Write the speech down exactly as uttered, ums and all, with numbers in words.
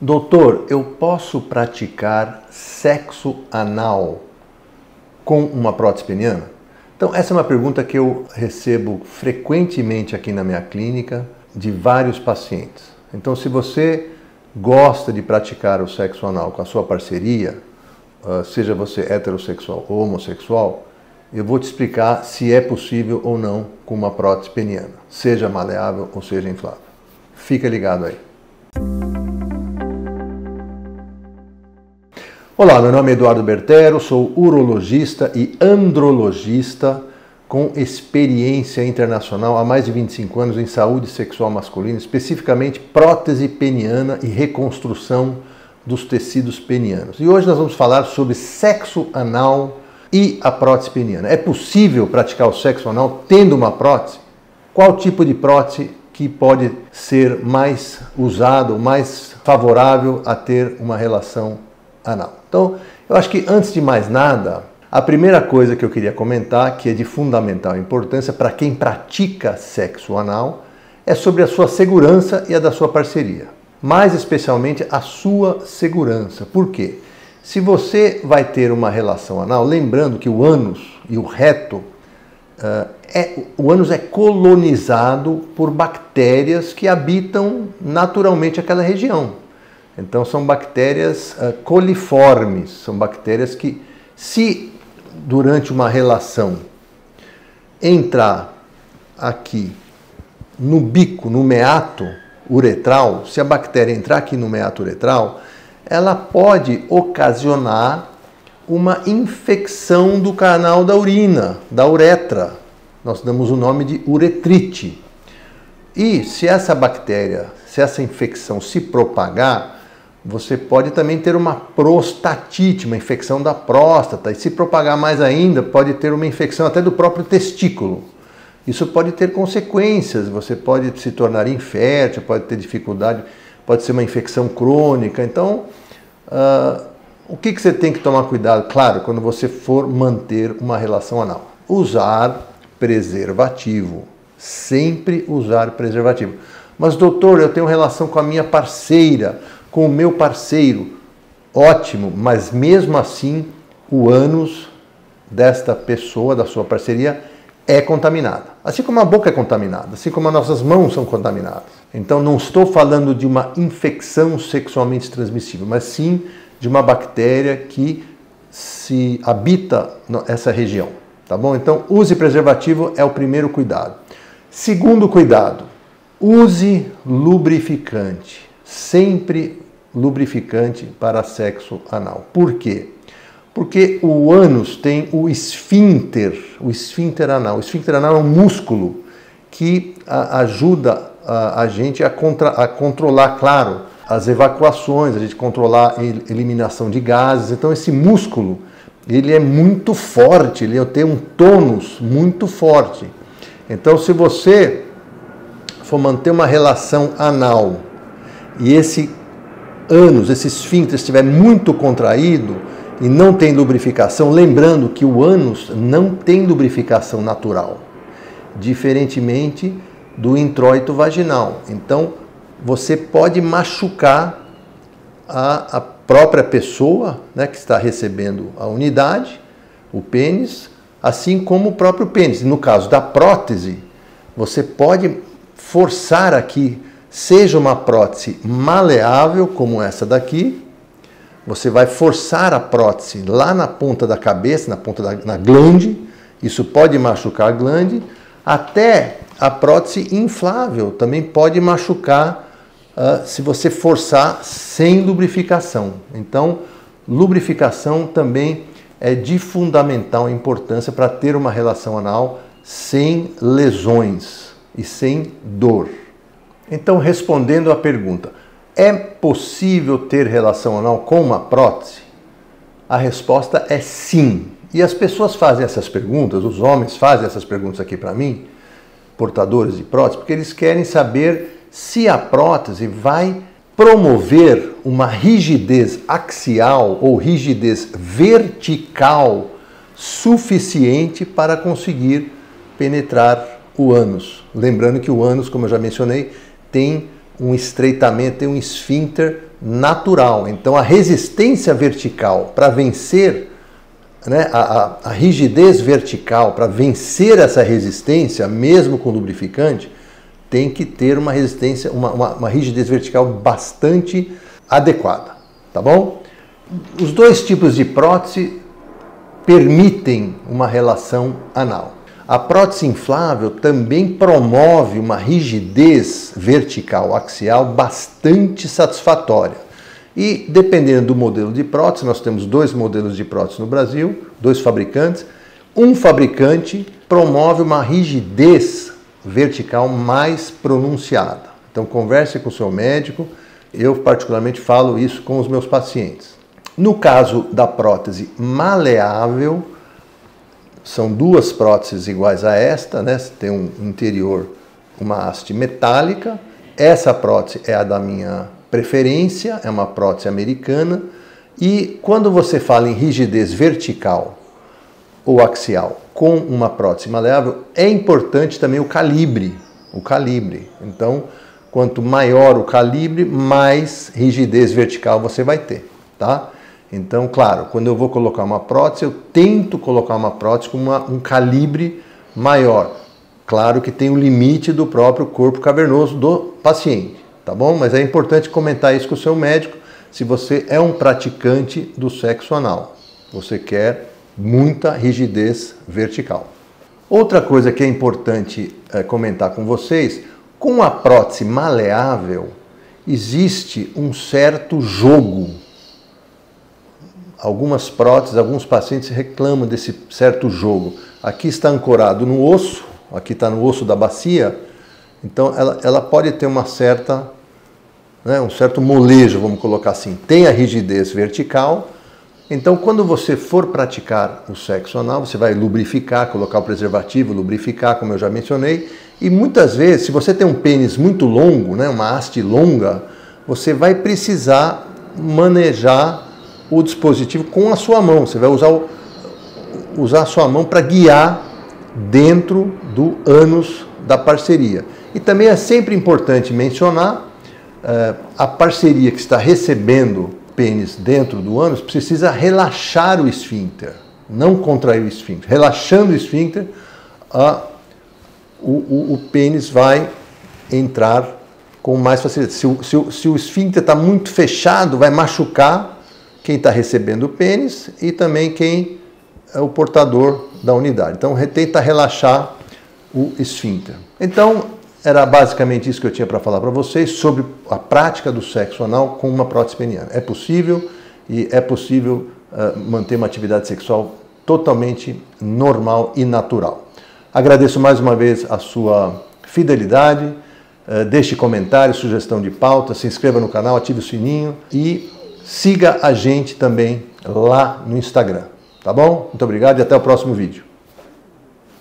Doutor, eu posso praticar sexo anal com uma prótese peniana? Então, essa é uma pergunta que eu recebo frequentemente aqui na minha clínica de vários pacientes. Então, se você gosta de praticar o sexo anal com a sua parceria, seja você heterossexual ou homossexual, eu vou te explicar se é possível ou não com uma prótese peniana, seja maleável ou seja inflável. Fica ligado aí. Olá, meu nome é Eduardo Bertero, sou urologista e andrologista com experiência internacional há mais de vinte e cinco anos em saúde sexual masculina, especificamente prótese peniana e reconstrução dos tecidos penianos. E hoje nós vamos falar sobre sexo anal e a prótese peniana. É possível praticar o sexo anal tendo uma prótese? Qual tipo de prótese que pode ser mais usado, mais favorável a ter uma relação anal? Então, eu acho que antes de mais nada, a primeira coisa que eu queria comentar, que é de fundamental importância para quem pratica sexo anal, é sobre a sua segurança e a da sua parceria. Mais especialmente a sua segurança. Por quê? Se você vai ter uma relação anal, lembrando que o ânus e o reto, uh, é, o ânus é colonizado por bactérias que habitam naturalmente aquela região. Então são bactérias uh, coliformes, são bactérias que, se durante uma relação entrar aqui no bico, no meato uretral, se a bactéria entrar aqui no meato uretral, ela pode ocasionar uma infecção do canal da urina, da uretra. Nós damos o nome de uretrite. E se essa bactéria, se essa infecção se propagar, você pode também ter uma prostatite, uma infecção da próstata, e se propagar mais ainda, pode ter uma infecção até do próprio testículo. Isso pode ter consequências, você pode se tornar infértil, pode ter dificuldade, pode ser uma infecção crônica. Então, uh, o que, que você tem que tomar cuidado? Claro, quando você for manter uma relação anal. Usar preservativo. Sempre usar preservativo. Mas, doutor, eu tenho relação com a minha parceira, com o meu parceiro. Ótimo, mas mesmo assim, o ânus desta pessoa, da sua parceria, é contaminada. Assim como a boca é contaminada, assim como as nossas mãos são contaminadas. Então não estou falando de uma infecção sexualmente transmissível, mas sim de uma bactéria que se habita nessa região, tá bom? Então use preservativo, é o primeiro cuidado. Segundo cuidado, use lubrificante. Sempre lubrificante para sexo anal. Por quê? Porque o ânus tem o esfíncter, o esfíncter anal. O esfíncter anal é um músculo que a, ajuda a, a gente a, contra, a controlar, claro, as evacuações, a gente controlar a eliminação de gases. Então esse músculo, ele é muito forte, ele tem um tônus muito forte. Então se você for manter uma relação anal e esse ânus, esse esfíncter estiver muito contraído e não tem lubrificação, lembrando que o ânus não tem lubrificação natural, diferentemente do introito vaginal. Então, você pode machucar a, a própria pessoa, né, que está recebendo a unidade, o pênis, assim como o próprio pênis. No caso da prótese, você pode forçar aqui, seja uma prótese maleável, como essa daqui, você vai forçar a prótese lá na ponta da cabeça, na ponta da na glande, isso pode machucar a glande, até a prótese inflável também pode machucar uh, se você forçar sem lubrificação. Então, lubrificação também é de fundamental importância para ter uma relação anal sem lesões e sem dor. Então, respondendo à pergunta, é possível ter relação anal com uma prótese? A resposta é sim. E as pessoas fazem essas perguntas, os homens fazem essas perguntas aqui para mim, portadores de prótese, porque eles querem saber se a prótese vai promover uma rigidez axial ou rigidez vertical suficiente para conseguir penetrar o ânus. Lembrando que o ânus, como eu já mencionei, tem um estreitamento, tem um esfíncter natural. Então a resistência vertical para vencer, né, a, a, a rigidez vertical, para vencer essa resistência, mesmo com lubrificante, tem que ter uma resistência, uma, uma, uma rigidez vertical bastante adequada, tá bom? Os dois tipos de prótese permitem uma relação anal. A prótese inflável também promove uma rigidez vertical axial bastante satisfatória. E dependendo do modelo de prótese, nós temos dois modelos de prótese no Brasil, dois fabricantes. Um fabricante promove uma rigidez vertical mais pronunciada. Então converse com o seu médico, eu particularmente falo isso com os meus pacientes. No caso da prótese maleável, são duas próteses iguais a esta, né? Tem um interior, uma haste metálica. Essa prótese é a da minha preferência, é uma prótese americana. E quando você fala em rigidez vertical ou axial com uma prótese maleável, é importante também o calibre. O calibre. Então, quanto maior o calibre, mais rigidez vertical você vai ter, tá? Então, claro, quando eu vou colocar uma prótese, eu tento colocar uma prótese com uma, um calibre maior. Claro que tem o limite do próprio corpo cavernoso do paciente, tá bom? Mas é importante comentar isso com o seu médico se você é um praticante do sexo anal. Você quer muita rigidez vertical. Outra coisa que é importante é, comentar com vocês, com a prótese maleável, existe um certo jogo. Algumas próteses, alguns pacientes reclamam desse certo jogo. Aqui está ancorado no osso, aqui está no osso da bacia, então ela, ela pode ter uma certa, né, um certo molejo, vamos colocar assim. Tem a rigidez vertical, então quando você for praticar o sexo anal, você vai lubrificar, colocar o preservativo, lubrificar, como eu já mencionei, e muitas vezes, se você tem um pênis muito longo, né, uma haste longa, você vai precisar manejar o dispositivo com a sua mão. Você vai usar, o, usar a sua mão para guiar dentro do ânus da parceria. E também é sempre importante mencionar uh, a parceria que está recebendo pênis dentro do ânus precisa relaxar o esfíncter, não contrair o esfíncter. Relaxando o esfíncter, uh, o, o, o pênis vai entrar com mais facilidade. Se o, se o, se o esfíncter está muito fechado, vai machucar quem está recebendo o pênis e também quem é o portador da unidade. Então, tenta relaxar o esfíncter. Então, era basicamente isso que eu tinha para falar para vocês sobre a prática do sexo anal com uma prótese peniana. É possível e é possível uh, manter uma atividade sexual totalmente normal e natural. Agradeço mais uma vez a sua fidelidade, uh, deixe comentário, sugestão de pauta, se inscreva no canal, ative o sininho e siga a gente também lá no Instagram, tá bom? Muito obrigado e até o próximo vídeo.